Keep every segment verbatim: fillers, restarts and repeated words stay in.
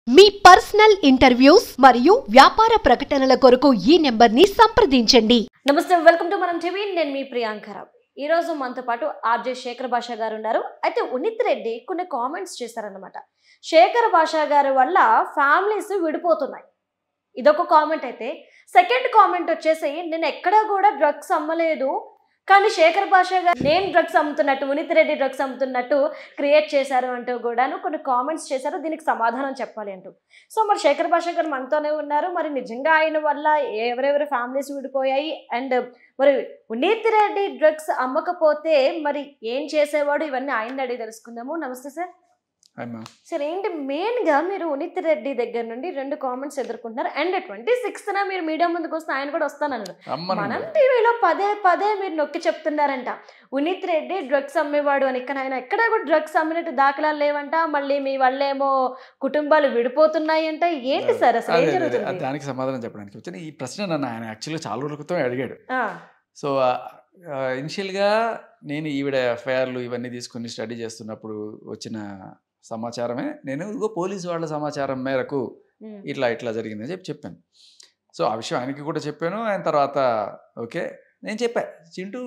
మీ personal interviews మరియు వ్యాపార ప్రకటనల కొరకు ఈ నెంబర్ ని సంప్రదించండి. నమస్తే, వెల్కమ్ టు మనం టీవీ. నేను మీ ప్రియాంకరావు. ఈ రోజు మనతో పాటు ఆర్జే శేఖర్ భాషా గారు ఉన్నారు. అయితే ఉనిత్ రెడ్డి కొన్ని కామెంట్స్ చేశారన్నమాట. శేఖర్ భాషా గారి వల్ల ఫ్యామిలీస్ విడిపోతున్నాయి, ఇదొక కామెంట్. అయితే సెకండ్ కామెంట్ వచ్చేసి, నేను ఎక్కడా కూడా డ్రగ్స్ అమ్మలేదు, కానీ శేఖర్ భాషా గారు నేను డ్రగ్స్ అమ్ముతున్నట్టు, ఉనిత్ రెడ్డి డ్రగ్స్ అమ్ముతున్నట్టు క్రియేట్ చేశారు అంటూ కూడాను కొన్ని కామెంట్స్ చేశారు. దీనికి సమాధానం చెప్పాలి అంటూ. సో మరి శేఖర్ భాషా గారు మనతోనే ఉన్నారు. మరి నిజంగా ఆయన వల్ల ఎవరెవరి ఫ్యామిలీస్ విడిపోయాయి, అండ్ మరి ఉనిత్ రెడ్డి డ్రగ్స్ అమ్మకపోతే మరి ఏం చేసేవాడు, ఇవన్నీ ఆయన అడిగి తెలుసుకుందాము. నమస్తే సార్. సార్, ఏంటి మెయిన్ గా మీరు ఉనిత్ రెడ్డి దగ్గర నుండి రెండు కామెంట్స్ ఎదుర్కొంటున్నారు, అండ్ ట్వంటీ సిక్స్త్ నా మీరు మీడియా ముందుకు వస్తే ఆయన కూడా వస్తానన్నారు. మనం టీవీలో పదే పదే మీరు నొక్కి చెప్తున్నారంట ఉనిత్ రెడ్డి డ్రగ్స్ అమ్మేవాడు అని. కానీ ఆయన ఎక్కడా కూడా డ్రగ్స్ అమ్మినట్టు దాఖలాలు లేవంట. మళ్ళీ మీ వాళ్ళేమో కుటుంబాలు విడిపోతున్నాయి అంట. ఏంటి సార్ అసలు ఏం జరుగుతుంది? దానికి సమాధానం చెప్పడానికి వచ్చిన ఈ ప్రశ్న నన్ను ఆయన యాక్చువల్గా చాలా రోజులతో అడిగాడు. సో ఇనిషియల్గా నేను ఈవిడ ఎఫ్ఐఆర్లు ఇవన్నీ తీసుకుని స్టడీ చేస్తున్నప్పుడు వచ్చిన సమాచారమే, నేను ఇదిగో పోలీసు వాళ్ళ సమాచారం మేరకు ఇట్లా ఇట్లా జరిగిందని చెప్పి చెప్పాను. సో ఆ విషయం ఆయనకి కూడా చెప్పాను. ఆయన తర్వాత ఓకే నేను చెప్పా, చింటూ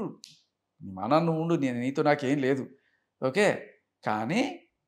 మన నువ్వు ఉండు, నేను నీతో నాకేం లేదు ఓకే, కానీ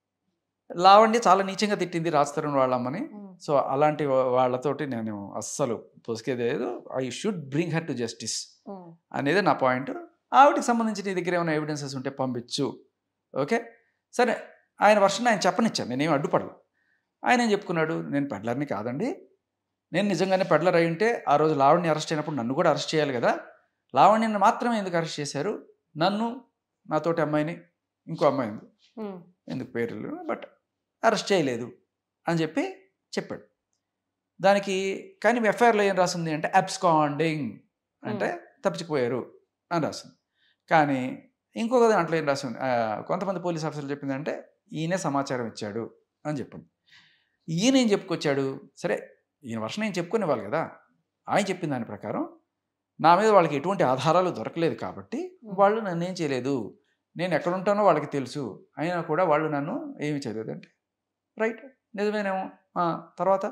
లావణ్య చాలా నీచంగా తిట్టింది రాజ్ తరుణ్ వాళ్ళమ్మని. సో అలాంటి వాళ్ళతోటి నేను అస్సలు పొసికేది లేదు. I should bring her to justice అనేది నా పాయింట్. ఆవిడకి సంబంధించి నీ దగ్గర ఏమైనా ఎవిడెన్సెస్ ఉంటే పంపించు ఓకే. సరే, ఆయన వర్షన్ ఆయన చెప్పనిచ్చాను, నేనేం అడ్డుపడలేదు. ఆయన ఏం చెప్పుకున్నాడు, నేను పెడ్లర్ని కాదండి, నేను నిజంగానే పెడ్లర్ అయి ఉంటే ఆ రోజు లావణ్య అరెస్ట్ అయినప్పుడు నన్ను కూడా అరెస్ట్ చేయాలి కదా, లావణ్యని మాత్రమే ఎందుకు అరెస్ట్ చేశారు, నన్ను నాతోటి అమ్మాయిని ఇంకో అమ్మాయి ఎందుకు పేర్లు బట్ అరెస్ట్ చేయలేదు అని చెప్పి చెప్పాడు. దానికి కానీ ఎఫ్ఐఆర్లో ఏం రాసింది అంటే అబ్స్కాండింగ్ అంటే తప్పించిపోయారు అని రాసింది. కానీ ఇంకొక దాంట్లో ఏం రాసింది, కొంతమంది పోలీస్ ఆఫీసర్లు చెప్పిందంటే ఈయనే సమాచారం ఇచ్చాడు అని చెప్పింది. ఈయన ఏం చెప్పుకొచ్చాడు, సరే ఈయన వర్షం ఏం చెప్పుకునేవాళ్ళు కదా, ఆయన చెప్పిన దాని ప్రకారం నా మీద వాళ్ళకి ఎటువంటి ఆధారాలు దొరకలేదు కాబట్టి వాళ్ళు నన్ను ఏం చేయలేదు, నేను ఎక్కడ ఉంటానో వాళ్ళకి తెలుసు, అయినా కూడా వాళ్ళు నన్ను ఏమి చేయలేదు అంటే రైట్, నిజమేనేమో. తర్వాత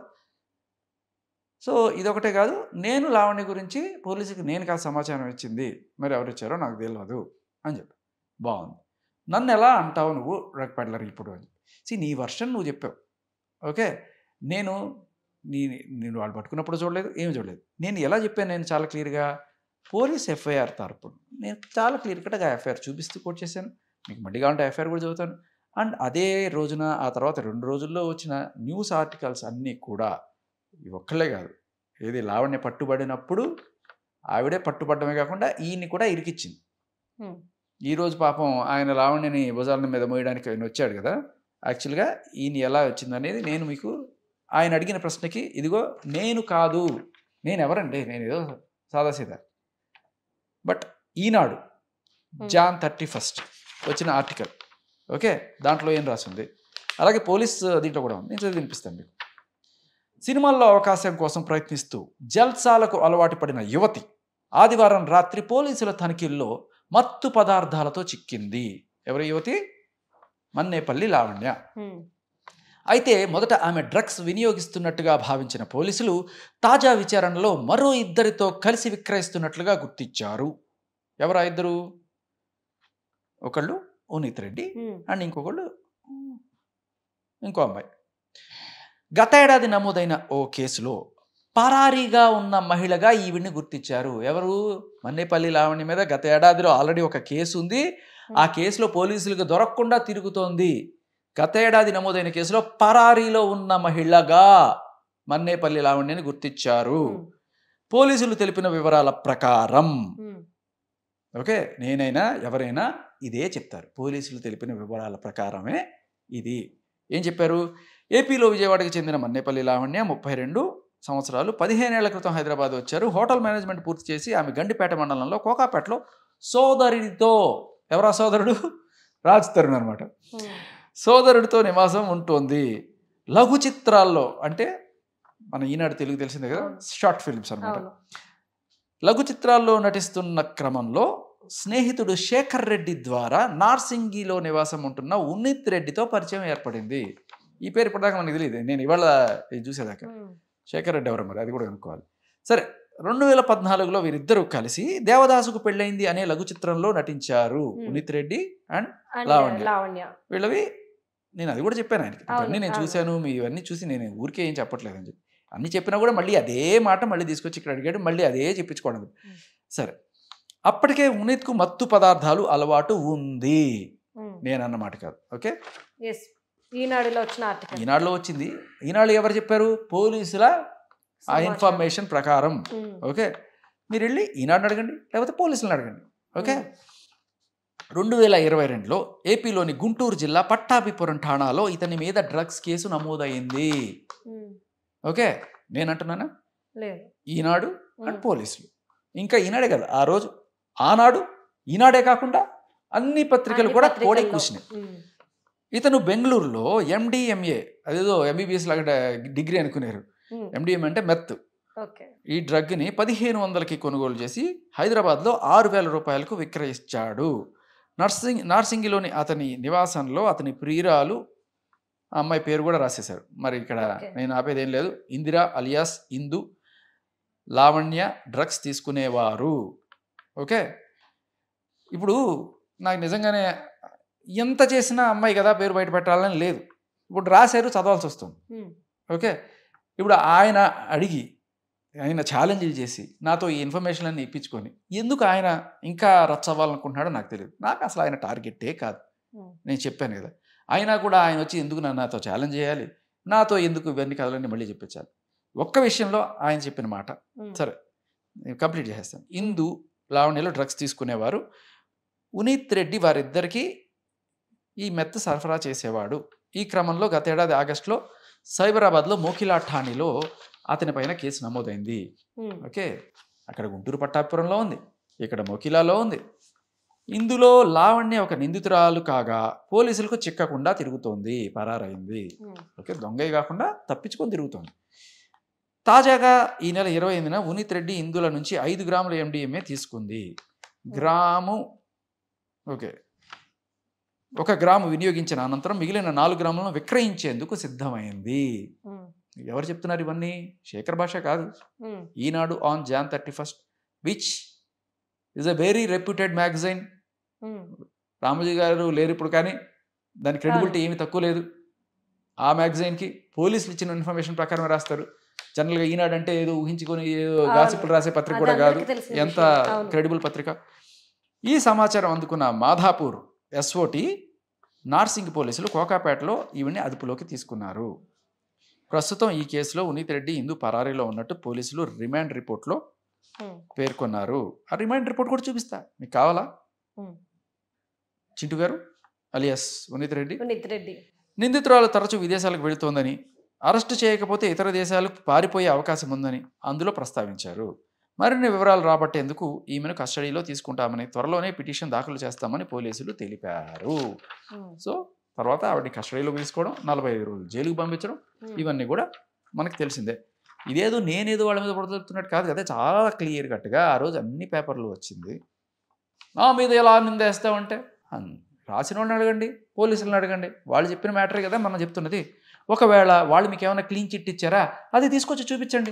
సో ఇదొకటే కాదు, నేను లావణ్య గురించి పోలీసుకి నేను కాదు సమాచారం ఇచ్చింది, మరి ఎవరు ఇచ్చారో నాకు తెలియదు అని చెప్పి. బాగుంది, నన్ను ఎలా అంటావు నువ్వు డ్రగ్ పెడ్లర్ ఇప్పుడు అని సి నీ వర్షన్ నువ్వు చెప్పావు ఓకే. నేను నీ నేను వాళ్ళు పట్టుకున్నప్పుడు చూడలేదు, ఏమి చూడలేదు. నేను ఎలా చెప్పాను, నేను చాలా క్లియర్గా పోలీస్ ఎఫ్ఐఆర్ తరపున నేను చాలా క్లియర్ కట్గా ఎఫ్ఐఆర్ చూపిస్తూ కోట్ చేశాను. మీకు మళ్ళీ కావాలంటే ఎఫ్ఐఆర్ కూడా చదువుతాను. అండ్ అదే రోజున ఆ తర్వాత రెండు రోజుల్లో వచ్చిన న్యూస్ ఆర్టికల్స్ అన్నీ కూడా ఇవి ఒక్కళ్ళే కాదు, ఏది లావణ్య పట్టుబడినప్పుడు ఆవిడే పట్టుబడమే కాకుండా ఈయన్ని కూడా ఇరికిచ్చింది. ఈరోజు పాపం ఆయన లావణ్యని భుజాల మీద మోయడానికి ఆయన వచ్చాడు కదా, యాక్చువల్గా ఈయన ఎలా వచ్చిందనేది నేను మీకు ఆయన అడిగిన ప్రశ్నకి ఇదిగో నేను కాదు, నేను ఎవరండి, నేను ఏదో సాదాసీదా. But Eenadu Jan thirty first వచ్చిన ఆర్టికల్ ఓకే, దాంట్లో ఏం రాసింది, అలాగే పోలీస్ దీంట్లో కూడా ఉంది, నేను చదివి వినిపిస్తాను మీకు. సినిమాల్లో అవకాశం కోసం ప్రయత్నిస్తూ జల్సాలకు అలవాటు పడిన యువతి ఆదివారం రాత్రి పోలీసుల తనిఖీల్లో మత్తు పదార్థాలతో చిక్కింది. ఎవరి యువతి? మన్నేపల్లి లావణ్య. అయితే మొదట ఆమె డ్రగ్స్ వినియోగిస్తున్నట్టుగా భావించిన పోలీసులు తాజా విచారణలో మరో ఇద్దరితో కలిసి విక్రయిస్తున్నట్లుగా గుర్తించారు. ఎవరా ఇద్దరు? ఒకళ్ళు ఉనిత్ రెడ్డి అండ్ ఇంకొకళ్ళు ఇంకో అమ్మాయి. గత ఏడాది నమోదైన ఓ కేసులో పరారీగా ఉన్న మహిళగా ఈవిడ్ని గుర్తించారు. ఎవరు? మన్నేపల్లి లావణ్య మీద గత ఏడాదిలో ఆల్రెడీ ఒక కేసు ఉంది, ఆ కేసులో పోలీసులకు దొరకకుండా తిరుగుతోంది. గత ఏడాది నమోదైన కేసులో పరారీలో ఉన్న మహిళగా మన్నేపల్లి లావణ్యని గుర్తించారు. పోలీసులు తెలిపిన వివరాల ప్రకారం ఓకే, నేనైనా ఎవరైనా ఇదే చెప్తారు, పోలీసులు తెలిపిన వివరాల ప్రకారమే ఇది. ఏం చెప్పారు? ఏపీలో విజయవాడకి చెందిన మన్నేపల్లి లావణ్య ముప్పై రెండు సంవత్సరాలు పదిహేనేళ్ల క్రితం హైదరాబాద్ వచ్చారు. హోటల్ మేనేజ్మెంట్ పూర్తి చేసి ఆమె గండిపేట మండలంలో కోకాపేటలో సోదరుడితో, ఎవరా సోదరుడు? రాజ్ తరుణ్ అనమాట, సోదరుడితో నివాసం ఉంటుంది. లఘు చిత్రాల్లో అంటే మన ఈనాడు తెలుగు తెలిసిందే కదా, షార్ట్ ఫిల్మ్స్ అనమాట. లఘు చిత్రాల్లో నటిస్తున్న క్రమంలో స్నేహితుడు శేఖర్ రెడ్డి ద్వారా నార్సింగిలో నివాసం ఉంటున్న ఉనిత్ రెడ్డితో పరిచయం ఏర్పడింది. ఈ పేరు ఇప్పటిదాకా మనకు తెలియదు, నేను ఇవాళ ఇది చూసేదాకా. శేఖర్ రెడ్డి ఎవరు మరి, అది కూడా కనుక్కోవాలి. సరే, రెండు వేల పద్నాలుగులో వీరిద్దరూ కలిసి దేవదాసుకు పెళ్ళైంది అనే లఘు చిత్రంలో నటించారు. ఉనిత్ రెడ్డి అండ్ లావణ్య. వీళ్ళవి నేను అది కూడా చెప్పాను ఆయనకి, ఇవన్నీ నేను చూశాను, మీ ఇవన్నీ చూసి నేను ఊరికే ఏం చెప్పట్లేదని చెప్పి అన్ని చెప్పినా కూడా మళ్ళీ అదే మాట మళ్ళీ తీసుకొచ్చి ఇక్కడ అడిగాడు, మళ్ళీ అదే చెప్పించుకోవడం. సరే, అప్పటికే ఉనిత్కు మత్తు పదార్థాలు అలవాటు ఉంది, నేను అన్నమాట కాదు. ఓకే, ఈనాడులో వచ్చిన ఆర్టికల్, ఈనాడులో వచ్చింది. ఈనాడు ఎవరు చెప్పారు? పోలీసుల ఆ ఇన్ఫర్మేషన్ ప్రకారం. ఓకే, మీరు వెళ్ళి ఈనాడు అడగండి, లేకపోతే పోలీసులను అడగండి. ఓకే, రెండు వేల ఇరవై రెండులో ఏపీలోని గుంటూరు జిల్లా పట్టాభిపురం ఠాణాలో ఇతని మీద డ్రగ్స్ కేసు నమోదైంది. ఓకే, నేను అంటున్నానా? ఈనాడు అండ్ పోలీసులు. ఇంకా ఈనాడే కదా ఆ రోజు, ఆనాడు ఈనాడే కాకుండా అన్ని పత్రికలు కూడా కోడే కూర్చున్నాయి. ఇతను బెంగళూరులో ఎండిఎంఏ, అదేదో ఎంబీబీఎస్ లాగా డిగ్రీ అనుకున్నారు. ఎండిఎం అంటే మెత్. ఈ డ్రగ్ని పదిహేను వందలకి కొనుగోలు చేసి హైదరాబాద్లో ఆరు వేల రూపాయలకు విక్రయించాడు. నర్సింగ్ నార్సింగిలోని అతని నివాసంలో అతని ప్రియురాలు, ఆ అమ్మాయి పేరు కూడా రాసేశారు. మరి ఇక్కడ నేను ఆపేదేం లేదు. ఇందిరా అలియాస్ ఇందు లావణ్య డ్రగ్స్ తీసుకునేవారు. ఓకే, ఇప్పుడు నాకు నిజంగానే ఎంత చేసినా అమ్మాయి కదా పేరు బయట పెట్టాలని లేదు. ఇప్పుడు రాశారు, చదవాల్సి వస్తుంది. ఓకే, ఇప్పుడు ఆయన అడిగి ఆయన ఛాలెంజ్ చేసి నాతో ఈ ఇన్ఫర్మేషన్ అన్ని ఇప్పించుకొని ఎందుకు ఆయన ఇంకా రచ్చవ్వాలనుకుంటున్నాడో నాకు తెలియదు. నాకు అసలు ఆయన టార్గెట్టే కాదు, నేను చెప్పాను కదా. అయినా కూడా ఆయన వచ్చి ఎందుకు నన్ను నాతో ఛాలెంజ్ చేయాలి, నాతో ఎందుకు ఇవన్నీ కథలన్నీ మళ్ళీ చెప్పించాలి. ఒక్క విషయంలో ఆయన చెప్పిన మాట సరే కంప్లీట్ చేసేస్తాను. ఇందు లావణ్యలో డ్రగ్స్ తీసుకునేవారు. ఉనిత్ రెడ్డి వారిద్దరికీ ఈ మెత్త సరఫరా చేసేవాడు. ఈ క్రమంలో గతేడాది ఆగస్టులో సైబరాబాద్లో మోకిలా ఠాణీలో అతని పైన కేసు నమోదైంది. ఓకే, అక్కడ గుంటూరు పట్టాపురంలో ఉంది, ఇక్కడ మోకిలాలో ఉంది. ఇందులో లావణ్య ఒక నిందితురాలు కాగా పోలీసులకు చిక్కకుండా తిరుగుతోంది, పరారైంది. ఓకే, దొంగయ్య కాకుండా తప్పించుకొని తిరుగుతోంది. తాజాగా ఈ నెల ఇరవై ఎనిమిదిన ఉనిత్ రెడ్డి ఇందుల నుంచి ఐదు గ్రాముల ఎండిఎంఏ తీసుకుంది. గ్రాము ఓకే ఒక గ్రాము వినియోగించిన అనంతరం మిగిలిన నాలుగు గ్రాములను విక్రయించేందుకు సిద్ధమైంది. ఎవరు చెప్తున్నారు ఇవన్నీ? శేఖర్ భాష కాదు. Eenadu on Jan thirty first which is a very reputed magazine. Ramoji గారు లేరు ఇప్పుడు, కానీ దాని క్రెడిబిలిటీ ఏమి తక్కువ లేదు. ఆ మ్యాగజైన్కి పోలీసులు ఇచ్చిన ఇన్ఫర్మేషన్ ప్రకారం రాస్తారు. జనరల్గా ఈనాడు అంటే ఏదో ఊహించుకొని ఏదో గాసిపులు రాసే పత్రిక కూడా కాదు, ఎంత క్రెడిబుల్ పత్రిక. ఈ సమాచారం అందుకున్న మాధాపూర్ ఎస్ఓటి నార్సింగ్ పోలీసులు కోకాపేటలో ఈవిని అదుపులోకి తీసుకున్నారు. ప్రస్తుతం ఈ కేసులో ఉనిత్ రెడ్డి ఇందు పరారీలో ఉన్నట్టు పోలీసులు రిమాండ్ రిపోర్ట్లో పేర్కొన్నారు. ఆ రిమాండ్ రిపోర్ట్ కూడా చూపిస్తా, మీకు కావాలా? చింటూ గారు అలియాస్ ఉనిత్ రెడ్డి రెడ్డి నిందితురాలు తరచూ విదేశాలకు వెళుతోందని, అరెస్టు చేయకపోతే ఇతర దేశాలకు పారిపోయే అవకాశం ఉందని అందులో ప్రస్తావించారు. మరిన్ని వివరాలు రాబట్టేందుకు ఈమెను కస్టడీలో తీసుకుంటామని, త్వరలోనే పిటిషన్ దాఖలు చేస్తామని పోలీసులు తెలిపారు. సో తర్వాత ఆవిడని కస్టడీలో తీసుకోవడం, నలభై ఐదు రోజులు జైలుకు పంపించడం, ఇవన్నీ కూడా మనకు తెలిసిందే. ఇదేదో నేనేదో వాళ్ళ మీద పడుతున్నట్టు కాదు కదా, చాలా క్లియర్ కట్గా ఆ రోజు అన్ని పేపర్లు వచ్చింది. నా మీద ఎలా నిందేస్తామంటే రాసిన వాళ్ళని అడగండి, పోలీసులను అడగండి, వాళ్ళు చెప్పిన మ్యాటరే కదా మనం చెప్తున్నది. ఒకవేళ వాళ్ళు మీకు ఏమైనా క్లీన్ చిట్ ఇచ్చారా, అది తీసుకొచ్చి చూపించండి.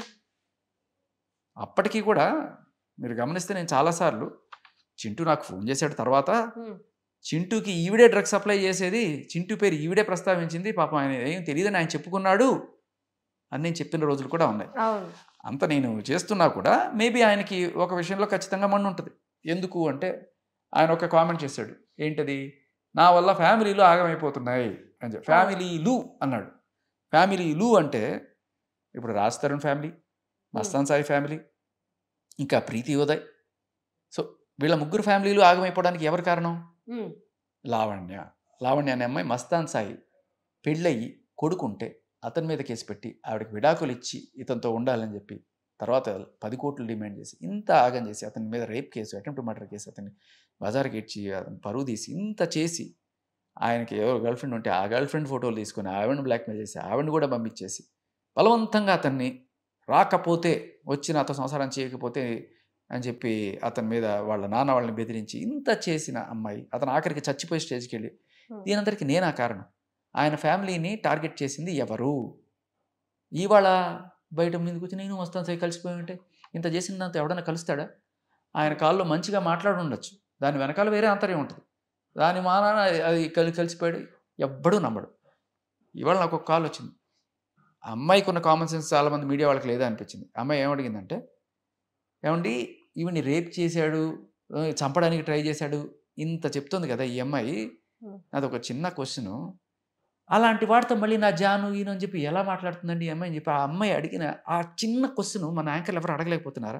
అప్పటికీ కూడా మీరు గమనిస్తే నేను చాలాసార్లు చింటూ నాకు ఫోన్ చేశాడు. తర్వాత చింటూకి ఈవిడే డ్రగ్స్ సప్లై చేసేది, చింటూ పేరు ఈవిడే ప్రస్తావించింది, పాపం ఆయన ఏం తెలియదని ఆయన చెప్పుకున్నాడు అని నేను చెప్పిన రోజులు కూడా ఉన్నాయి. అంత నేను చేస్తున్నా కూడా మేబీ ఆయనకి ఒక విషయంలో ఖచ్చితంగా మన్ను ఉంటుంది. ఎందుకు అంటే ఆయన ఒక కామెంట్ చేశాడు, ఏంటది, నా వల్ల ఫ్యామిలీలు ఆగమైపోతున్నాయి అని చెప్పి. ఫ్యామిలీలు అన్నాడు. ఫ్యామిలీలు అంటే ఇప్పుడు రాజ్ తరుణ్ ఫ్యామిలీ, మస్తాన్ సాయి ఫ్యామిలీ, ఇంకా ప్రీతి ఉదయ్. సో వీళ్ళ ముగ్గురు ఫ్యామిలీలు ఆగమైపోవడానికి ఎవరు కారణం? లావణ్య. లావణ్య అనే అమ్మాయి మస్తాన్ సాయి పెళ్ళయి కొడుకుంటే అతని మీద కేసు పెట్టి ఆవిడకి విడాకులు ఇచ్చి ఇతనితో ఉండాలని చెప్పి తర్వాత పది కోట్లు డిమాండ్ చేసి ఇంత ఆగం చేసి అతని మీద rape case, attempt murder case, అతన్ని బజార్కి ఇచ్చి అతను పరువు తీసి ఇంత చేసి ఆయనకి ఎవరు గర్ల్ ఫ్రెండ్ ఉంటే ఆ గర్ల్ ఫ్రెండ్ ఫోటోలు తీసుకొని ఆవిడని బ్లాక్మెయిల్ చేసి ఆవిడని కూడా పంపించేసి బలవంతంగా అతన్ని రాకపోతే వచ్చి నాతో సంసారం చేయకపోతే అని చెప్పి అతని మీద వాళ్ళ నాన్న వాళ్ళని బెదిరించి ఇంత చేసిన అమ్మాయి అతను ఆఖరికి చచ్చిపోయే స్టేజ్కి వెళ్ళి దీనందరికీ నేనా కారణం, ఆయన ఫ్యామిలీని టార్గెట్ చేసింది ఎవరు? ఇవాళ బయట మీదకి వచ్చి నేను వస్తాను సై కలిసిపోయి ఉంటే ఇంత చేసిన దాంతో ఎవడన్నా కలుస్తాడా? ఆయన కాల్లో మంచిగా మాట్లాడి ఉండొచ్చు, దాని వెనకాల వేరే అంతర్యం ఉంటుంది. దాని మానాన అది కలి కలిసిపోయాడు ఎవ్వడూ నమ్మడు. ఇవాళ నాకు ఒక కాల్ వచ్చింది, ఆ అమ్మాయికి ఉన్న కామన్ సెన్స్ చాలామంది మీడియా వాళ్ళకి లేదా అనిపించింది. అమ్మాయి ఏమడిగిందంటే, ఏమండి ఈవిని రేప్ చేశాడు, చంపడానికి ట్రై చేశాడు, ఇంత చెప్తుంది కదా ఈ అమ్మాయి. అదొక చిన్న క్వశ్చను, అలాంటి వాడితో మళ్ళీ నా జాను ఈయన అని చెప్పి ఎలా మాట్లాడుతుందండి ఈ అమ్మాయి అని చెప్పి ఆ అమ్మాయి అడిగిన ఆ చిన్న క్వశ్చన్ మన యాంకర్లు ఎవరు అడగలేకపోతున్నారా?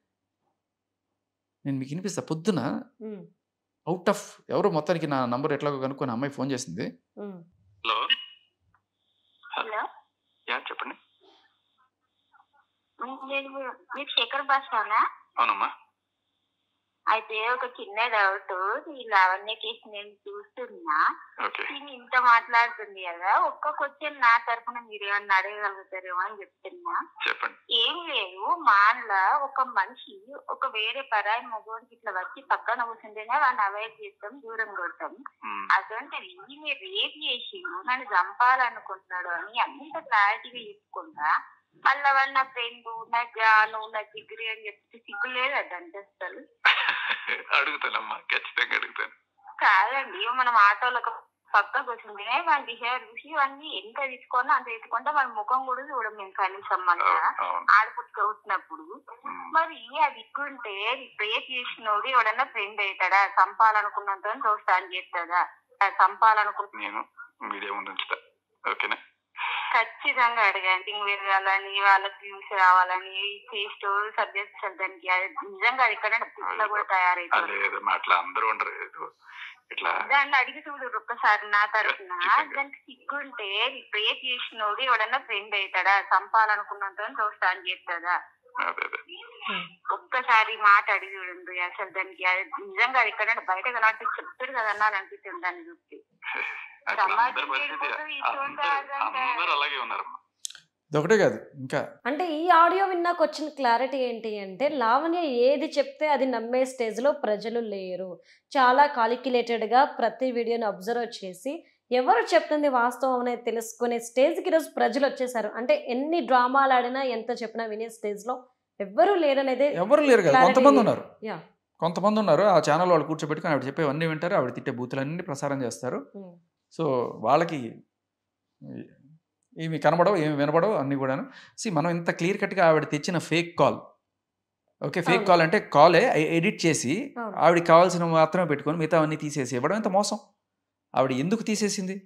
నేను మీకు వినిపిస్తా. పొద్దున అవుట్ ఆఫ్ ఎవరో మొత్తానికి నా నంబర్ ఎట్లాగో కనుక్కొని అమ్మాయి ఫోన్ చేసింది. హలో హలో యా చెప్పండి. మీరు శేఖర్ భాషనా? అవునమ్మా. అయితే ఒక చిన్న డౌట్, ఈ లావణ్య కేసు నేను చూస్తున్నా, నేను ఇంత మాట్లాడుతుంది కదా, ఒక్క క్వశ్చన్ నా తరఫున మీరు ఏమన్నా అడగగలుగుతారేమో అని చెప్తున్నా. చెప్పండి. ఏం లేదు, మాన్లా ఒక మనిషి ఒక వేరే పరాయి మగోడికి ఇట్లా వచ్చి పక్కన కూర్చుంటేనే వాడిని అవాయిడ్ చేస్తాం, దూరం కొడతాం. అటువంటి మీరు రేప్ చేసిండు, నన్ను చంపాలనుకుంటున్నాడు అని అంత క్లారిటీగా చెప్పుకుంటా మళ్ళా వాళ్ళు నా ఫ్రెండ్, నా జాను, నా జిగ్రి అని చెప్తే సిగ్గు లేదు అదంటే అసలు. అడుగుతానమ్మా, ఖచ్చితంగా అడుగుతాను. కాదండి, మనం ఆటోలో పక్కకు వచ్చింది మన బిహేవియర్ చూసి ఇవన్నీ ఎంత తీసుకున్నా అంత తీసుకుంటే మన ముఖం కూడా చూడం మేము కనీసం మళ్ళా ఆడపుట్టుకు వచ్చినప్పుడు. మరి అది ఇట్లుంటే రేప్ చేసినోడు ఎవడన్నా ఫ్రెండ్ అవుతాడా? చంపాలనుకున్నంత దోస్తాను చేస్తాడా? చంపాలనుకుంటున్నా నేను మీడియా ముందు ఉంచుతా, ఓకేనా? ఖచ్చితంగా అడగండి. వెళ్ళాలని వాళ్ళకి వ్యూస్ రావాలని టేస్ట్ సబ్జెక్ట్ దానికి నిజంగా అది ఇక్కడ కూడా తయారైతుంది. దాన్ని అడిగి చూడు ఒక్కసారి నా తరఫున. దానికి సిగ్గుంటే రేప్ చేసినోడు ఎవడన్నా ఫ్రెండ్ అవుతాడా? చంపాలనుకున్నంత దోస్తాను చేస్తాడా? ఒక్కసారి మాట అడిగి చూడండి. అసలు దానికి నిజంగా అది ఇక్కడ బయట కనబట్టి చెప్తారు కదా అనాలనిపిస్తుంది దాన్ని చూస్తే. ఒకటే కాదు ఇంకా అంటే ఈ ఆడియో విన్నాక వచ్చిన క్లారిటీ ఏంటి అంటే, లావణ్య ఏది చెప్తే అది నమ్మే స్టేజ్ లో ప్రజలు లేరు. చాలా కాలిక్యులేటెడ్ గా ప్రతి వీడియోని అబ్జర్వ్ చేసి ఎవరు చెప్తుంది వాస్తవం అనేది తెలుసుకునే స్టేజ్కి ఈరోజు ప్రజలు వచ్చేసారు. అంటే ఎన్ని డ్రామాలు ఆడినా ఎంత చెప్పినా వినే స్టేజ్ లో ఎవరు లేరనేది. ఎవరు లేరు కదా, కొంతమంది ఉన్నారు. కొంతమంది ఉన్నారు ఆ ఛానల్ వాళ్ళు కూర్చోబెట్టుకుని ఆవిడ చెప్పేవన్నీ వింటారు, ఆవిడ తిట్టే బూతులన్నీ ప్రసారం చేస్తారు. సో వాళ్ళకి ఏమి కనబడవు, ఏమి వినబడవు అన్నీ కూడాను. సి మనం ఇంత క్లియర్ కట్గా ఆవిడ తెచ్చిన fake call, okay fake call అంటే కాలే ఎడిట్ చేసి ఆవిడకి కావాల్సిన మాత్రమే పెట్టుకొని మిగతా అన్నీ తీసేసి ఇవ్వడం ఎంత మోసం. ఆవిడ ఎందుకు తీసేసింది,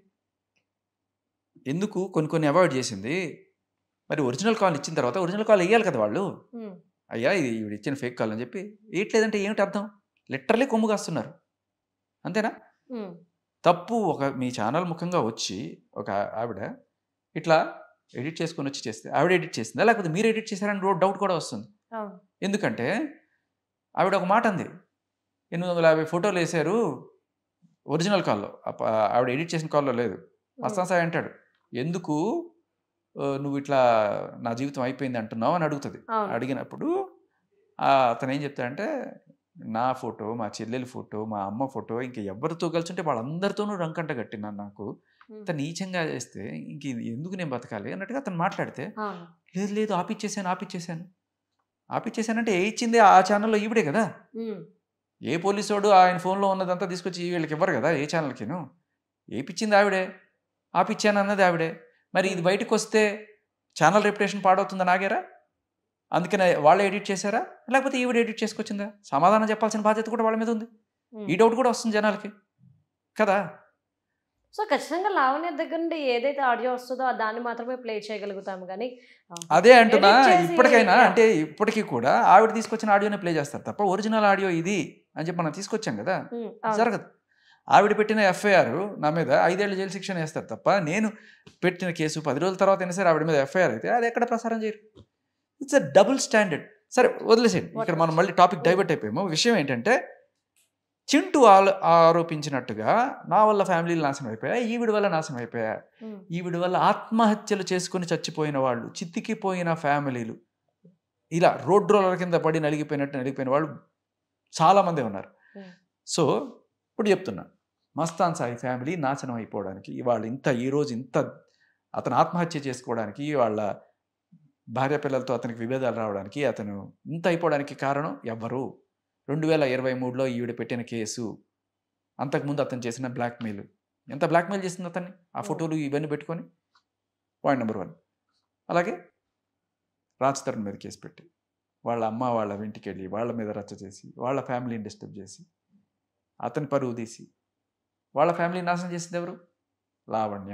ఎందుకు కొన్ని కొన్ని అవాయిడ్ చేసింది? మరి ఒరిజినల్ కాల్ ఇచ్చిన తర్వాత ఒరిజినల్ కాల్ వేయాలి కదా వాళ్ళు. అయ్యా ఇది ఈవిడ ఇచ్చిన ఫేక్ కాల్ అని చెప్పి వేయట్లేదంటే ఏమిటి అర్థం? లిటరలీ కొమ్ము కాస్తున్నారు, అంతేనా? తప్పు ఒక మీ ఛానల్ ముఖంగా వచ్చి ఒక ఆవిడ ఇట్లా ఎడిట్ చేసుకొని వచ్చి చేస్తే ఆవిడ ఎడిట్ చేసిందా లేకపోతే మీరు ఎడిట్ చేశారని డౌట్ కూడా వస్తుంది. ఎందుకంటే ఆవిడ ఒక మాట అంది, ఎనిమిది వందల యాభై ఫోటోలు వేశారు ఒరిజినల్ కాల్లో, ఆవిడ ఎడిట్ చేసిన కాల్లో లేదు. మస్తాన్ సాయి అంటాడు, ఎందుకు నువ్వు ఇట్లా నా జీవితం అయిపోయింది అంటున్నావు అని అడుగుతుంది. అడిగినప్పుడు అతను ఏం చెప్తాడంటే, నా ఫోటో, మా చెల్లెల ఫోటో, మా అమ్మ ఫోటో, ఇంకా ఎవరితో కలిసి ఉంటే వాళ్ళందరితోనూ రంకంట కట్టినాను, నాకు ఇంత నీచంగా చేస్తే ఇంక ఎందుకు నేను బతకాలి అన్నట్టుగా అతను మాట్లాడితే, లేదు లేదు ఆపిచ్చేసాను ఆపిచ్చేసాను ఆపిచ్చేసానంటే ఏ ఇచ్చింది ఆ ఛానల్లో ఈవిడే కదా. ఏ పోలీసోడు ఆయన ఫోన్లో ఉన్నదంతా తీసుకొచ్చి వీళ్ళకి ఇవ్వరు కదా ఏ ఛానల్కిను. ఏపిచ్చింది ఆవిడే, ఆపిచ్చాను అన్నది ఆవిడే. మరి ఇది బయటకు వస్తే ఛానల్ రెప్యుటేషన్ పాడవుతుందని ఆగారా? అందుకనే వాళ్ళే ఎడిట్ చేశారా లేకపోతే ఈవిడ ఎడిట్ చేసుకొచ్చిందా? సమాధానం చెప్పాల్సిన బాధ్యత కూడా వాళ్ళ మీద ఉంది. ఈ డౌట్ కూడా వస్తుంది జనాలకి కదా. సో ఖచ్చితంగా లావణ్య దగ్గర నుండి ఏదైతే ఆడియో వస్తుందో దాన్ని మాత్రమే ప్లే చేయగలుగుతాము. కానీ అదే అంటున్నా, ఇప్పటికైనా అంటే ఇప్పటికీ కూడా ఆవిడ తీసుకొచ్చిన ఆడియోనే ప్లే చేస్తారు తప్ప ఒరిజినల్ ఆడియో ఇది అని చెప్పి మనం తీసుకొచ్చాం కదా, జరగదు. ఆవిడ పెట్టిన ఎఫ్ఐఆర్ నా మీద ఐదేళ్ళు జైలు శిక్షణ వేస్తారు తప్ప, నేను పెట్టిన కేసు పది రోజుల తర్వాత అయినా సరే ఆవిడ మీద ఎఫ్ఐఆర్ అయితే అది ఎక్కడ ప్రసారం చేయరు. It's a double standard. సరే వదిలేసేయండి, ఇక్కడ మనం మళ్ళీ టాపిక్ డైవర్ట్ అయిపోయాము. విషయం ఏంటంటే, చింటూ ఆరోపించినట్టుగా నా వల్ల ఫ్యామిలీలు నాశనం అయిపోయా, ఈవిడ వల్ల నాశనం అయిపోయా, ఈవిడ వల్ల ఆత్మహత్యలు చేసుకుని చచ్చిపోయిన వాళ్ళు, చిత్తికిపోయిన ఫ్యామిలీలు, ఇలా రోడ్ రోలర్ కింద పడి నలిగిపోయినట్టు నలిగిపోయిన వాళ్ళు చాలామంది ఉన్నారు. సో ఇప్పుడు చెప్తున్నా, మస్తాన్ సాయి ఫ్యామిలీ నాశనం అయిపోవడానికి, ఇవాళ ఇంత ఈరోజు ఇంత అతను ఆత్మహత్య చేసుకోవడానికి, వాళ్ళ భార్య పిల్లలతో అతనికి విభేదాలు రావడానికి, అతను ఇంత అయిపోవడానికి కారణం ఎవరు? రెండు వేల ఇరవై మూడులో ఈవిడ పెట్టిన కేసు, అంతకుముందు అతను చేసిన బ్లాక్మెయిల్. ఎంత బ్లాక్మెయిల్ చేసింది అతన్ని ఆ ఫోటోలు ఇవన్నీ పెట్టుకొని. Point number one. అలాగే రాజ్ తరుణ్ మీద కేసు పెట్టి వాళ్ళ అమ్మ వాళ్ళ ఇంటికి వెళ్ళి వాళ్ళ మీద రచ్చ చేసి వాళ్ళ ఫ్యామిలీని డిస్టర్బ్ చేసి అతని పరువు తీసి వాళ్ళ ఫ్యామిలీ నాశనం చేసింది ఎవరు? లావణ్య,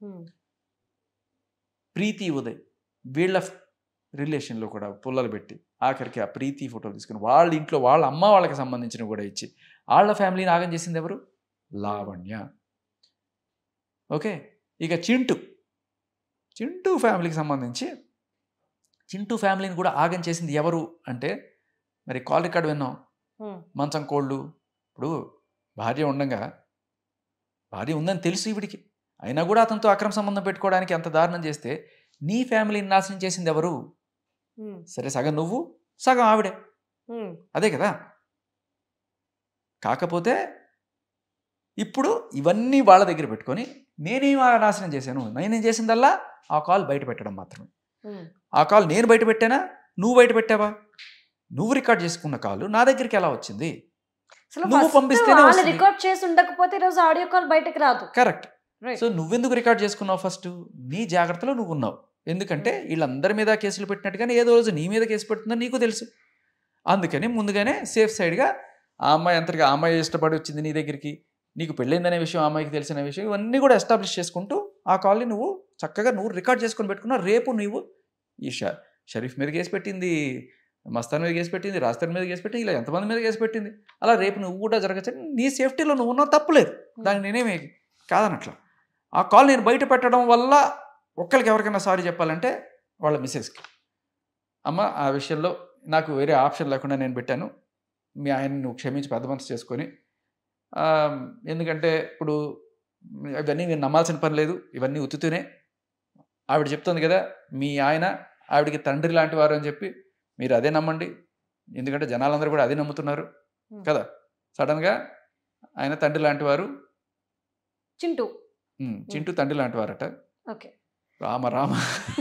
ప్రీతి ఉదయ్. వీళ్ళ రిలేషన్లో కూడా పుల్లలు పెట్టి ఆఖరికి ఆ ప్రీతి ఫోటోలు తీసుకుని వాళ్ళ ఇంట్లో వాళ్ళ అమ్మ వాళ్ళకి సంబంధించినవి కూడా ఇచ్చి వాళ్ళ ఫ్యామిలీని ఆగం చేసింది ఎవరు? లావణ్య. ఓకే, ఇక చింటూ చింటూ ఫ్యామిలీకి సంబంధించి చింటూ ఫ్యామిలీని కూడా ఆగం చేసింది ఎవరు అంటే, మరి కాల్ రికార్డ్ విన్నాం, మంచం కోళ్ళు. ఇప్పుడు భార్య ఉండగా, భార్య ఉందని తెలుసు ఈవిడికి, అయినా కూడా అతనితో అక్రమ సంబంధం పెట్టుకోవడానికి అంత దారుణం చేస్తే నీ ఫ్యామిలీని నాశనం చేసింది ఎవరు? సరే, సగం నువ్వు సగం ఆవిడే, అదే కదా. కాకపోతే ఇప్పుడు ఇవన్నీ వాళ్ళ దగ్గర పెట్టుకొని నేనేం నాశనం చేశాను, నేనేం చేసిందల్లా ఆ కాల్ బయట పెట్టడం మాత్రమే. ఆ కాల్ నేను బయట పెట్టానా, నువ్వు బయట పెట్టావా? నువ్వు రికార్డ్ చేసుకున్న కాల్ నా దగ్గరికి ఎలా వచ్చింది? నువ్వు పంపిస్తేనే రికార్డ్ చేసి ఉండకపోతే ఈరోజు ఆడియో కాల్ బయటకు రాదు. కరెక్ట్. సో నువ్వెందుకు రికార్డ్ చేసుకున్నావు? ఫస్ట్ నీ జాగ్రత్తలో నువ్వు ఉన్నావు. ఎందుకంటే వీళ్ళందరి మీద కేసులు పెట్టినట్టుగానే ఏదో రోజు నీ మీద కేసు పెడుతుందని నీకు తెలుసు. అందుకని ముందుగానే సేఫ్ సైడ్గా ఆ అమ్మాయి అంతగా ఆ అమ్మాయి ఇష్టపడి వచ్చింది నీ దగ్గరికి, నీకు పెళ్ళైందనే విషయం ఆ అమ్మాయికి తెలిసిన విషయం, ఇవన్నీ కూడా ఎస్టాబ్లిష్ చేసుకుంటూ ఆ కాల్ని నువ్వు చక్కగా నువ్వు రికార్డ్ చేసుకొని పెట్టుకున్నావు. రేపు నువ్వు ఈ ష షరీఫ్ మీద కేసు పెట్టింది, మస్తాన్ మీద కేసు పెట్టింది, రాజ్తరుణ్ మీద కేసు పెట్టింది, ఇలా ఎంతమంది మీద కేసు పెట్టింది, అలా రేపు నువ్వు కూడా జరగచ్చు. నీ సేఫ్టీలో నువ్వు ఉన్నావు, తప్పులేదు, దానికి నేనేమి కాదనట్లా. ఆ కాల్ నేను బయట పెట్టడం వల్ల ఒక్కరికి ఎవరికైనా సారీ చెప్పాలంటే వాళ్ళ మిస్సెస్కి, అమ్మ ఆ విషయంలో నాకు వేరే ఆప్షన్ లేకుండా నేను పెట్టాను, మీ ఆయన్ని నువ్వు క్షమించి పెద్ద మనసు చేసుకొని, ఎందుకంటే ఇప్పుడు ఇవన్నీ నేను నమ్మాల్సిన పని లేదు, ఇవన్నీ ఉత్తుతూనే ఆవిడ చెప్తుంది కదా మీ ఆయన ఆవిడికి తండ్రి లాంటి వారు అని చెప్పి, మీరు అదే నమ్మండి, ఎందుకంటే జనాలందరూ కూడా అదే నమ్ముతున్నారు కదా. సడన్గా ఆయన తండ్రి లాంటి వారు, చింటూ చింటూ తండ్రి లాంటి వారట. Okay, Rama Rama.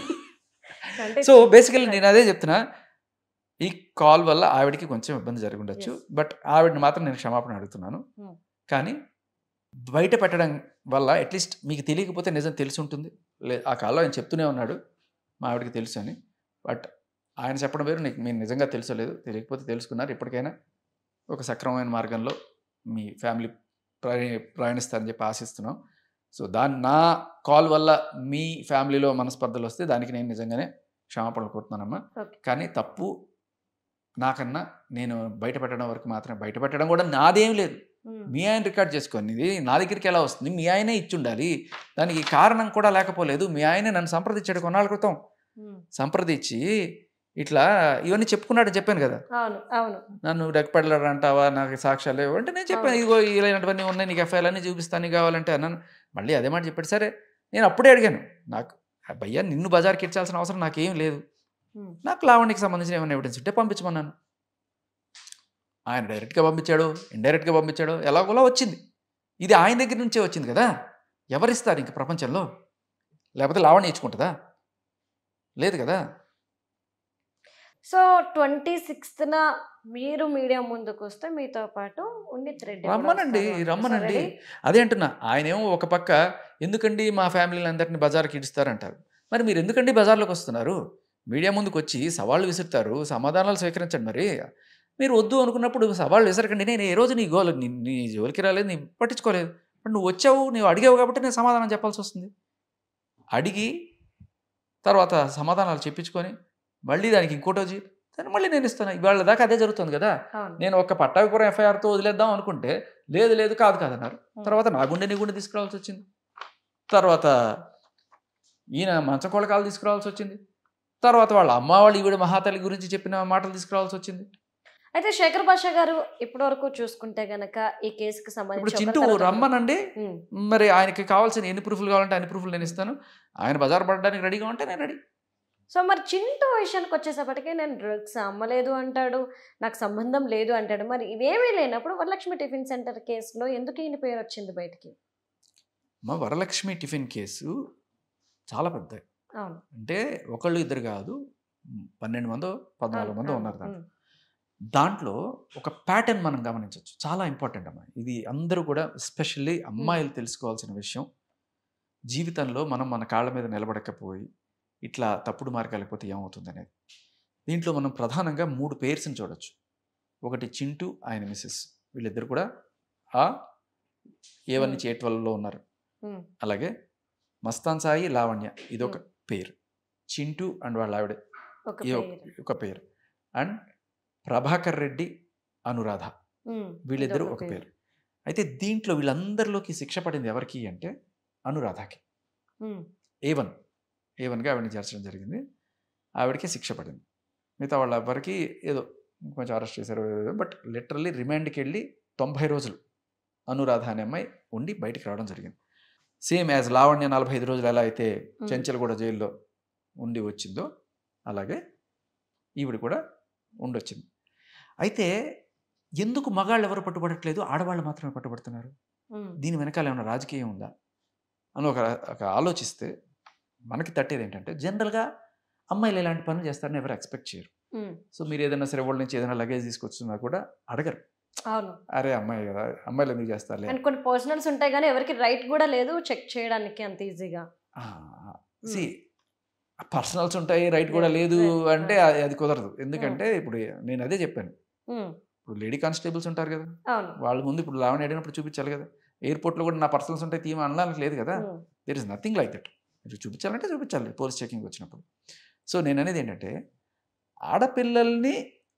So basically నేను అదే చెప్తున్నా, ఈ కాల్ వల్ల ఆవిడకి కొంచెం ఇబ్బంది జరిగి ఉండొచ్చు, బట్ ఆవిడని మాత్రం నేను క్షమాపణ అడుగుతున్నాను. కానీ బయట పెట్టడం వల్ల అట్లీస్ట్ మీకు తెలియకపోతే నిజం తెలిసి ఉంటుంది. లే ఆ కాల్లో ఆయన చెప్తూనే ఉన్నాడు మా ఆవిడకి తెలుసు అని, బట్ ఆయన చెప్పడం వేరు, నీకు మీరు నిజంగా తెలుసలేదు, తెలియకపోతే తెలుసుకున్నారు. ఇప్పటికైనా ఒక సక్రమమైన మార్గంలో మీ ఫ్యామిలీ ప్రయాణి ప్రయాణిస్తారని చెప్పి ఆశిస్తున్నాం. సో దాని నా కాల్ వల్ల మీ ఫ్యామిలీలో మనస్పర్ధలు వస్తే దానికి నేను నిజంగానే క్షమాపణ కోరుతున్నానమ్మా. కానీ తప్పు నాకన్నా నేను బయట పెట్టడం వరకు మాత్రమే, బయట పెట్టడం కూడా నాదేం లేదు, మీ ఆయన రికార్డ్ చేసుకొని ఇది నా దగ్గరికి ఎలా వస్తుంది, మీ ఆయనే ఇచ్చి ఉండాలి, దానికి కారణం కూడా లేకపోలేదు. మీ ఆయనే నన్ను సంప్రదించాడు కొన్నాళ్ళ క్రితం, సంప్రదించి ఇట్లా ఇవన్నీ చెప్పుకున్నాడు చెప్పాను కదా. నన్ను డెక్కపడలాడు అంటావా, నాకు సాక్ష్యాలు అంటే నేను చెప్పాను, ఇదిగో ఇలాంటివన్నీ ఉన్నాయి, నీకు ఎఫ్ఐఆర్ అన్నీ చూపిస్తాను కావాలంటే అన్నాను. మళ్ళీ అదే మాట చెప్పాడు. సరే నేను అప్పుడే అడిగాను, నాకు భయ్యా నిన్ను బజార్కి ఇచ్చాల్సిన అవసరం నాకేం లేదు, నాకు లావణ్యకి సంబంధించిన ఏమైనా ఎవిడెన్స్ ఉంటే పంపించమన్నాను. ఆయన డైరెక్ట్గా పంపించాడు, ఇండైరెక్ట్గా పంపించాడు, ఎలాగోలా వచ్చింది. ఇది ఆయన దగ్గర నుంచే వచ్చింది కదా, ఎవరిస్తారు ఇంక ప్రపంచంలో? లేకపోతే లావణ్య ఇచ్చుకుంటుందా? లేదు కదా. సో ట్వంటీ సిక్స్త్న మీరు మీడియా ముందుకు వస్తే మీతో పాటు ఉన్నిత్ రెడ్డి రమ్మనండి, రమ్మనండి. అదే అంటున్నా, ఆయనేమో ఒక పక్క ఎందుకండి మా ఫ్యామిలీని అందరినీ బజార్కి ఇడుస్తారంటారు. మరి మీరు ఎందుకండి బజార్లోకి వస్తున్నారు? మీడియా ముందుకు వచ్చి సవాళ్ళు విసురుతారు, సమాధానాలు స్వీకరించండి. మరి మీరు వద్దు అనుకున్నప్పుడు సవాళ్ళు విసరకండి. నేను ఏ రోజు నీ గోలు నీ జోలికి రాలేదు, నీ పట్టించుకోలేదు. బట్ నువ్వు వచ్చావు, నువ్వు అడిగావు కాబట్టి నేను సమాధానం చెప్పాల్సి వస్తుంది. అడిగి తర్వాత సమాధానాలు చెప్పించుకొని మళ్ళీ దానికి ఇంకోటో జీ దాన్ని మళ్ళీ నేను ఇస్తాను. ఇవాళ దాకా అదే జరుగుతుంది కదా. నేను ఒక పట్టాభిపురం ఎఫ్ఐఆర్తో వదిలేద్దాం అనుకుంటే లేదు లేదు కాదు కాదన్నారు. తర్వాత నా గుండె నీ గుండె తీసుకురావాల్సి వచ్చింది. తర్వాత ఈయన మంచకోళ్ళ కాలు తీసుకురావాల్సి వచ్చింది. తర్వాత వాళ్ళ అమ్మ వాళ్ళు ఈవిడ మహాతల్లి గురించి చెప్పిన మాటలు తీసుకురావాల్సి వచ్చింది. అయితే శేఖర్ భాష గారు ఇప్పటి వరకు చూసుకుంటే గనక ఈ కేసుకి సంబంధించి చింటూ రమ్మనండి, మరి ఆయనకి కావాల్సిన ఎన్ని ప్రూఫ్లు కావాలంటే అన్ని ప్రూఫ్లు నేను ఇస్తాను. ఆయన బజార్ పడడానికి రెడీగా ఉంటే నేను రెడీ. సో మరి చింటూ విషయానికి వచ్చేసప్పటికే నేను డ్రగ్స్ అమ్మలేదు అంటాడు, నాకు సంబంధం లేదు అంటాడు. మరి ఇవేమీ లేనప్పుడు వరలక్ష్మి టిఫిన్ సెంటర్ కేసులో ఎందుకు ఈయన పేరు వచ్చింది బయటికి? మా వరలక్ష్మి టిఫిన్ కేసు చాలా పెద్ద. అవును, అంటే ఒకళ్ళు ఇద్దరు కాదు, పన్నెండు మందో పద్నాలుగు మందో ఉన్నారు దాంట్లో. ఉమ్, దాంట్లో ఒక ప్యాటర్న్ మనం గమనించవచ్చు, చాలా ఇంపార్టెంట్ అమ్మా ఇది. అందరూ కూడా ఎస్పెషల్లీ అమ్మాయిలు తెలుసుకోవాల్సిన విషయం. జీవితంలో మనం మన కాళ్ళ మీద నిలబడకపోయి ఇట్లా తప్పుడు మార్గాలకు పోతే ఏమవుతుంది అనేది. దీంట్లో మనం ప్రధానంగా మూడు పేర్స్ని చూడొచ్చు. ఒకటి చింటూ, ఆయన మిస్సెస్, వీళ్ళిద్దరు కూడా ఆ ఏ వన్ నుంచి ఏ ట్వెల్వ్లో ఉన్నారు. ఉమ్, అలాగే మస్తాన్ సాయి, లావణ్య, ఇదొక పేరు. చింటూ అండ్ వాళ్ళ ఆవిడ ఒక ఈ పేరు. ఒక పేరు. అండ్ ప్రభాకర్ రెడ్డి, అనురాధ, ఉమ్, వీళ్ళిద్దరూ ఇదొక ఒక పేరు. పేరు. అయితే దీంట్లో వీళ్ళందరిలోకి శిక్ష పడింది ఎవరికి అంటే అనురాధకి. ఉమ్, ఏ వన్ ఏ వన్గా ఆవిడని చేర్చడం జరిగింది. ఆవిడకి శిక్ష పడింది. మిగతా వాళ్ళ ఎవరికి ఏదో కొంచెం అరెస్ట్ చేశారు. బట్ లిటరల్లీ రిమాండ్కి వెళ్ళి తొంభై రోజులు అనురాధ అనే అమ్మాయి ఉండి బయటికి రావడం జరిగింది. సేమ్ యాజ్ లావణ్య నలభై ఐదు రోజులు ఎలా అయితే చెంచల్గూడ జైల్లో ఉండి వచ్చిందో అలాగే ఈవిడ కూడా ఉండొచ్చింది. అయితే ఎందుకు మగాళ్ళు ఎవరు పట్టుబడట్లేదు, ఆడవాళ్ళు మాత్రమే పట్టుబడుతున్నారు? ఉమ్, దీని వెనకాల ఏమైనా రాజకీయం ఉందా అని ఒక ఒక ఆలోచిస్తే మనకి తట్టేది ఏంటంటే, జనరల్గా అమ్మాయిలు ఇలాంటి పనులు చేస్తారని ఎవరు ఎక్స్పెక్ట్ చేయరు. ఉమ్, సో మీరు ఏదైనా సరే వాళ్ళ నుంచి ఏదైనా లగేజ్ తీసుకొచ్చినా కూడా అడగరు, అవును. అరే అమ్మాయి కదా, అమ్మాయిలు ఎందుకు చేస్తారులే. అండ్ కొన్ని పర్సనల్స్ ఉంటాయి కానీ ఎవరికి రైట్ కూడా లేదు చెక్ చేయడానికి అంత ఈజీగా. సి పర్సనల్స్ ఉంటాయి, రైట్ కూడా లేదు అంటే అది అది కుదరదు. ఎందుకంటే ఇప్పుడు నేను అదే చెప్పాను, ఉమ్, ఇప్పుడు లేడీ కానిస్టేబుల్స్ ఉంటారు కదా, అవును. వాళ్ళ ముందు ఇప్పుడు లావణ్య అడిగినప్పుడు చూపించాలి కదా. ఎయిర్పోర్ట్లో కూడా నా పర్సనల్స్ ఉంటాయి తీమ అనడానికి లేదు కదా. Um, there is nothing like that. మీరు చూపించాలంటే చూపించాలి పోలీస్ చెకింగ్ వచ్చినప్పుడు. సో నేను అనేది ఏంటంటే, ఆడపిల్లల్ని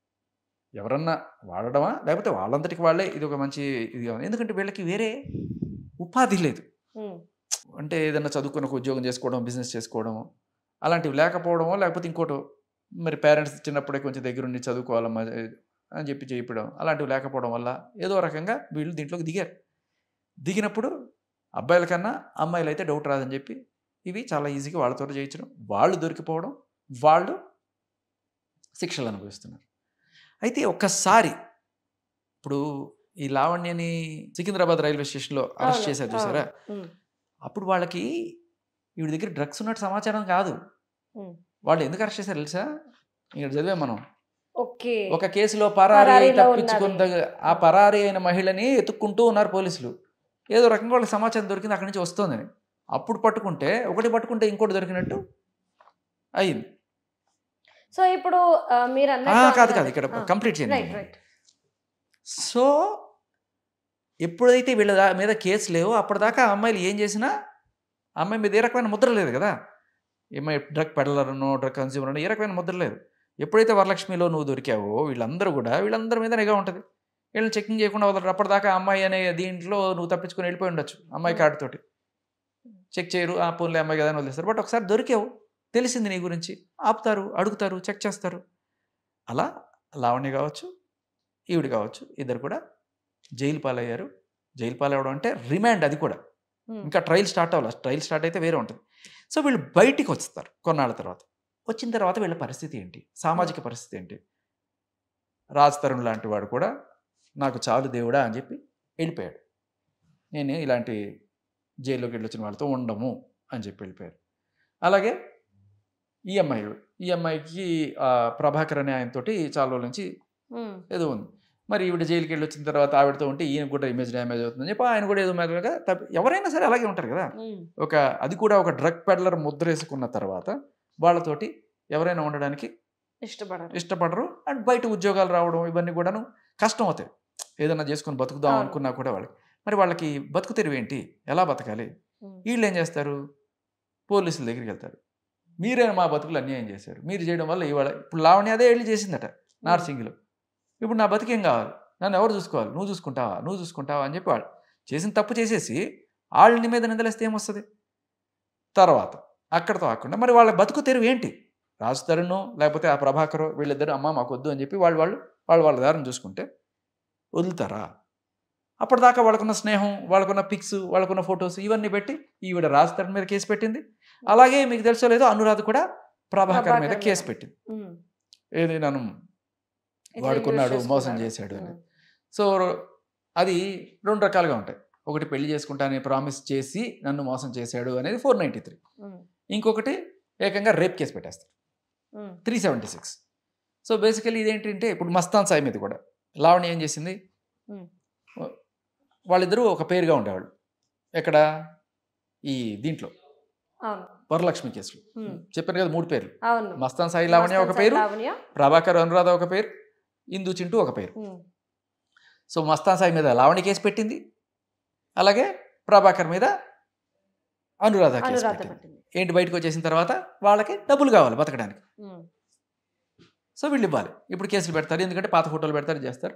ఎవరన్నా వాడడమా లేకపోతే వాళ్ళంతటికి వాళ్ళే ఇది ఒక మంచి ఇది. ఎందుకంటే వీళ్ళకి వేరే ఉపాధి లేదు. ఉమ్, అంటే ఏదన్నా చదువుకుని ఒక ఉద్యోగం చేసుకోవడం, బిజినెస్ చేసుకోవడం అలాంటివి లేకపోవడమో, లేకపోతే ఇంకోటి మరి పేరెంట్స్ చిన్నప్పుడే కొంచెం దగ్గరుండి చదువుకోవాలమ్మా అని చెప్పి చేయడం, అలాంటివి లేకపోవడం వల్ల ఏదో రకంగా వీళ్ళు దీంట్లోకి దిగారు. దిగినప్పుడు అబ్బాయిల కన్నా అమ్మాయిలు అయితే డౌట్ రాదని చెప్పి ఇవి చాలా ఈజీగా వాళ్ళతో చేయించడం, వాళ్ళు దొరికిపోవడం, వాళ్ళు శిక్షలు అనుభవిస్తున్నారు. అయితే ఒక్కసారి ఇప్పుడు ఈ లావణ్యని సికింద్రాబాద్ రైల్వే స్టేషన్లో అరెస్ట్ చేశారు చూసారా, అప్పుడు వాళ్ళకి వీడి దగ్గర డ్రగ్స్ ఉన్నట్టు సమాచారం కాదు. వాళ్ళు ఎందుకు అరెస్ట్ చేశారు తెలుసా? ఇక్కడ చదివే మనం ఒక కేసులో పరారీ తప్పించుకున్న ఆ పరారీ అయిన మహిళని ఎత్తుక్కుంటూ ఉన్నారు పోలీసులు. ఏదో రకంగా వాళ్ళకి సమాచారం దొరికింది అక్కడి నుంచి వస్తుందని. అప్పుడు పట్టుకుంటే ఒకటి పట్టుకుంటే ఇంకోటి దొరికినట్టు అయింది. సో ఇప్పుడు మీరు కాదు కాదు ఇక్కడ కంప్లీట్ చేయండి. సో ఎప్పుడైతే వీళ్ళ మీద కేసు లేవో అప్పటిదాకా అమ్మాయిలు ఏం చేసినా అమ్మాయి మీద ఏ రకమైన ముద్ర లేదు కదా. ఏమై డ్రగ్ పెడలరనో డ్రగ్ కన్స్యూమర్ అనో ఏ రకమైన ముద్ర లేదు. ఎప్పుడైతే వరలక్ష్మిలో నువ్వు దొరికావో వీళ్ళందరూ కూడా వీళ్ళందరి మీద నిఘా ఉంటుంది. వీళ్ళని చెకింగ్ చేయకుండా వదలరు. అప్పటిదాకా అమ్మాయి అనే దీంట్లో నువ్వు తప్పించుకొని వెళ్ళిపోయి ఉండొచ్చు, అమ్మాయి కార్డుతోటి చెక్ చేయరు, ఆ పోన్లే అమ్మాయి కదా అని వదిలేస్తారు. బట్ ఒకసారి దొరికావు, తెలిసింది నీ గురించి, ఆపుతారు, అడుగుతారు, చెక్ చేస్తారు. అలా లావణ్య కావచ్చు, ఈవిడ కావచ్చు, ఇద్దరు కూడా జైలు పాలయ్యారు. జైలు పాలవడం అంటే రిమాండ్, అది కూడా ఇంకా ట్రయల్ స్టార్ట్ అవ్వాలి. ట్రయల్ స్టార్ట్ అయితే వేరే ఉంటుంది. సో వీళ్ళు బయటికి వస్తారు కొన్నాళ్ళ తర్వాత. వచ్చిన తర్వాత వీళ్ళ పరిస్థితి ఏంటి, సామాజిక పరిస్థితి ఏంటి? రాజ్ తరుణ్ లాంటి వాడు కూడా నాకు చాలు దేవుడా అని చెప్పి వెళ్ళిపోయాడు. నేను ఇలాంటి జైల్లోకి వెళ్ళి వచ్చిన వాళ్ళతో ఉండము అని చెప్పి వెళ్ళిపోయారు. అలాగే ఈ అమ్మాయి ఈ అమ్మాయికి ప్రభాకర్ అనే ఆయనతోటి చాలా రోజుల నుంచి ఏదో ఉంది. మరి ఈవిడ జైలుకి వెళ్ళి వచ్చిన తర్వాత ఆవిడతో ఉంటే ఈయన కూడా ఇమేజ్ డ్యామేజ్ అవుతుందని చెప్పి ఆయన కూడా ఏదో మెల్లగా తప్పి, ఎవరైనా సరే అలాగే ఉంటారు కదా. ఒక అది కూడా ఒక డ్రగ్ పెడ్లర్ ముద్ర వేసుకున్న తర్వాత వాళ్ళతోటి ఎవరైనా ఉండడానికి ఇష్టపడరు ఇష్టపడరు అండ్ బయట ఉద్యోగాలు రావడం ఇవన్నీ కూడాను కష్టం అవుతాయి. ఏదైనా చేసుకొని బతుకుదాం అనుకున్నా కూడా వాళ్ళకి మరి వాళ్ళకి బతుకు తెరువు ఏంటి, ఎలా బతకాలి? వీళ్ళు ఏం చేస్తారు, పోలీసుల దగ్గరికి వెళ్తారు. మీరైనా మా బతుకులు అన్యాయం చేశారు, మీరు చేయడం వల్ల ఇవాళ ఇప్పుడు లావణ్య అదే వెళ్ళి చేసిందట నార్సింగ్లో. ఇప్పుడు నా బతికేం కావాలి, నన్ను ఎవరు చూసుకోవాలి, నువ్వు చూసుకుంటావా నువ్వు చూసుకుంటావా అని చెప్పి వాళ్ళు చేసిన తప్పు చేసేసి వాళ్ళని మీద నిందలేస్తే ఏమొస్తుంది? తర్వాత అక్కడతో ఆకుండా మరి వాళ్ళ బతుకు తెరువు ఏంటి? రాజ్ తరుణ్ లేకపోతే ఆ ప్రభాకర్ వీళ్ళిద్దరు అమ్మ మాకు వద్దు అని చెప్పి వాళ్ళు వాళ్ళు వాళ్ళు వాళ్ళ దారిని చూసుకుంటే వదులుతారా? అప్పటిదాకా వాళ్ళకున్న స్నేహం, వాళ్ళకున్న పిక్స్, వాళ్ళకున్న ఫొటోస్ ఇవన్నీ పెట్టి ఈవిడ రాజ్ తరుణ్ మీద కేసు పెట్టింది. అలాగే మీకు తెలుసో లేదో అనురాధ కూడా ప్రభాకర్ మీద ప్రభాకర్ కేసు మీద. పెట్టింది. ఉమ్. ఏది నన్ను ఇట్లా వాడుకున్నాడు, use మోసం చేసుకున్నాడు. చేశాడు అని. ఉమ్. సో అది రెండు రకాలుగా ఉంటాయి. ఒకటి పెళ్లి చేసుకుంటానని ప్రామిస్ చేసి నన్ను మోసం చేశాడు అనేది ఫోర్ నైంటీ త్రీ. ఉమ్. ఇంకొకటి ఏకంగా రేప్ కేసు పెట్టేస్తారు, um. Three seventy six. So basically ఇదేంటంటే ఇప్పుడు మస్తాన్ సాయి మీద కూడా లావణ్య ఏం చేసింది, ఉమ్. వాళ్ళిద్దరూ ఒక పేరుగా ఉండేవాళ్ళు. ఎక్కడ ఈ దీంట్లో అవును. వరలక్ష్మి కేసులో ఉమ్. చెప్పాను కదా మూడు పేర్లు. అవును. మస్తాన్ సాయి లావణ్య ఒక మస్తాన్ సాయి పేరు, లావణ్య. ప్రభాకర్ అనురాధ ఒక పేరు, ఇందు చింటూ ఒక పేరు. ఉమ్. సో మస్తాన్ సాయి మీద లావణ్య కేసు పెట్టింది, అలాగే ప్రభాకర్ మీద అనురాధ కేసు అనురాధ పెట్టింది. పట్టింది. ఏంటి బయటకు వచ్చేసిన తర్వాత వాళ్ళకి డబ్బులు కావాలి బతకడానికి. ఉమ్. సో వీళ్ళు ఇవ్వాలి. ఇప్పుడు కేసులు పెడతారు, ఎందుకంటే పాత ఫోటోలు పెడతారు, చేస్తారు.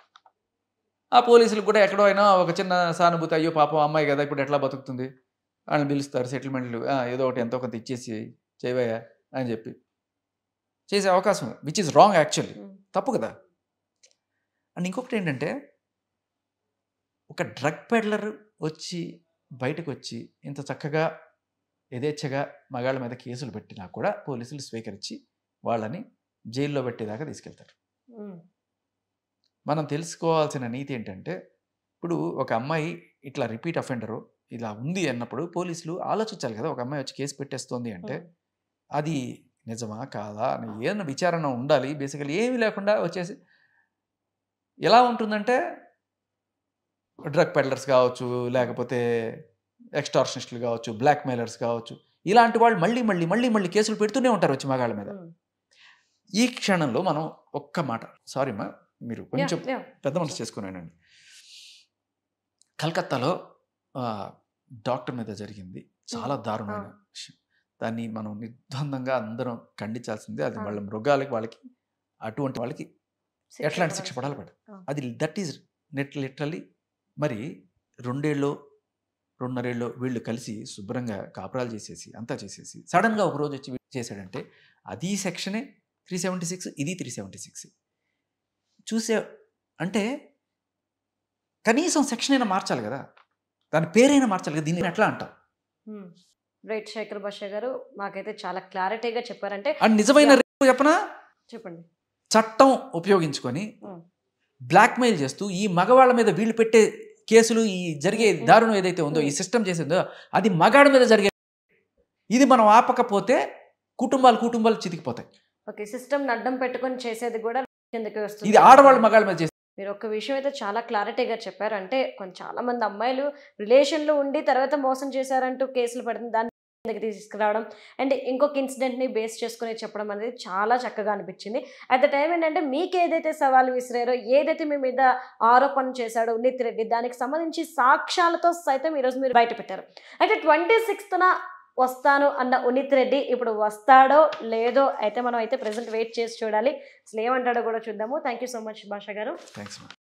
ఆ పోలీసులకు కూడా ఎక్కడో అయినా ఒక చిన్న సానుభూతి, అయ్యో పాపం అమ్మాయి కదా ఇప్పుడు ఎట్లా బతుకుతుంది, వాళ్ళని పిలుస్తారు, సెటిల్మెంట్లు ఏదో ఒకటి ఎంతో కొంత ఇచ్చేసి చేయవయ్యా అని చెప్పి చేసే అవకాశం, which is wrong actually, um. తప్పు కదా. అండ్ ఇంకొకటి ఏంటంటే ఒక డ్రగ్ పెడ్లర్ వచ్చి బయటకు వచ్చి ఇంత చక్కగా యథేచ్ఛగా మగాళ్ళ మీద కేసులు పెట్టినా కూడా పోలీసులు స్వీకరించి వాళ్ళని జైల్లో పెట్టేదాకా తీసుకెళ్తారు. ఉమ్. మనం తెలుసుకోవాల్సిన నీతి ఏంటంటే ఇప్పుడు ఒక అమ్మాయి ఇట్లా రిపీట్ అఫెండరు ఇలా ఉంది అన్నప్పుడు పోలీసులు ఆలోచించాలి కదా. ఒక అమ్మాయి వచ్చి కేసు పెట్టేస్తోంది అంటే ఉమ్. అది నిజమా కాదా అని ఏదైనా విచారణ ఉండాలి. బేసికలీ ఏమీ లేకుండా వచ్చేసి ఎలా ఉంటుందంటే డ్రగ్ పెడ్లర్స్ కావచ్చు, లేకపోతే ఎక్స్టార్షనిస్టులు కావచ్చు, బ్లాక్ మెయిలర్స్ కావచ్చు, ఇలాంటి వాళ్ళు మళ్ళీ మళ్ళీ మళ్ళీ మళ్ళీ కేసులు పెడుతూనే ఉంటారు వచ్చి మగాళ్ళ మీద. ఉమ్. ఈ క్షణంలో మనం ఒక్క మాట, సారీ మా మీరు కొంచెం యా, యా. పెద్ద మనసు చేసుకున్నానండి. కలకత్తాలో డాక్టర్ మీద జరిగింది చాలా దారుణమైన విషయం. దాన్ని మనం నిర్బంధంగా అందరం ఖండించాల్సిందే. అది వాళ్ళ మృగాలకి వాళ్ళకి అటువంటి వాళ్ళకి శిక్ష ఎట్లాంటి శిక్ష పడాలి. పడాలి పడ ఆ. అది దట్ ఈజ్ నెట్ లిటరలీ. మరి రెండేళ్ళు రెండున్నరేళ్ళు వీళ్ళు కలిసి శుభ్రంగా కాపురాలు చేసేసి అంతా చేసేసి సడన్గా ఒక రోజు వచ్చి చేశాడంటే అది సెక్షనే త్రీ సెవెంటీ సిక్స్, ఇది త్రీ సెవెంటీ సిక్స్ చూసే అంటే కనీసం సెక్షన్ అయినా మార్చాలి కదా, దాని పేరైనా మార్చాలి కదా. దీన్ని ఎట్లా అంటాం? ఉమ్. రైట్ శేఖర్ భాష గారు, మాకైతే చాలా క్లారిటీగా చెప్పారంటే. అండ్ నిజమైన రేపు చెప్పనా, చెప్పండి. చట్టం ఉపయోగించుకొని ఉమ్. బ్లాక్మెయిల్ చేస్తూ ఈ మగవాళ్ళ మీద వీళ్ళు పెట్టే కేసులు, ఈ జరిగే ఉమ్. దారుణం ఏదైతే ఉందో, ఈ సిస్టమ్ చేసిందో అది మగాడి మీద జరిగే. ఇది మనం ఆపకపోతే కుటుంబాలు కుటుంబాలు చితికిపోతాయి. ఓకే, సిస్టమ్ అడ్డం పెట్టుకొని చేసేది కూడా కిందకి వస్తుంది. ఇది ఆడవాళ్ళు మగాళ్ళ మీద చేసి మీరు ఒక విషయం అయితే చాలా క్లారిటీగా చెప్పారు. అంటే కొంచెం చాలా మంది అమ్మాయిలు రిలేషన్లో ఉండి తర్వాత మోసం చేశారంటూ కేసులు పడుతుంది, దాన్ని కిందకి తీసుకురావడం అండ్ ఇంకొక ఇన్సిడెంట్ని బేస్ చేసుకుని చెప్పడం అనేది చాలా చక్కగా అనిపించింది. అట్ ద టైం ఏంటంటే మీకు ఏదైతే సవాల్ విసిరారో, ఏదైతే మీ మీద ఆరోపణ చేశాడో ఉన్నిత్ రెడ్డి, దానికి సంబంధించి సాక్ష్యాలతో సైతం ఈరోజు మీరు బయట పెట్టారు. అయితే ట్వంటీ సిక్స్త్న వస్తాను అన్న ఉన్నిత్ రెడ్డి ఇప్పుడు వస్తాడో లేదో అయితే మనం అయితే ప్రెసెంట్ వెయిట్ చేసి చూడాలి. అసలు ఏమంటాడో కూడా చూద్దాము. థ్యాంక్ యూ సో మచ్ భాష గారు. థ్యాంక్స్.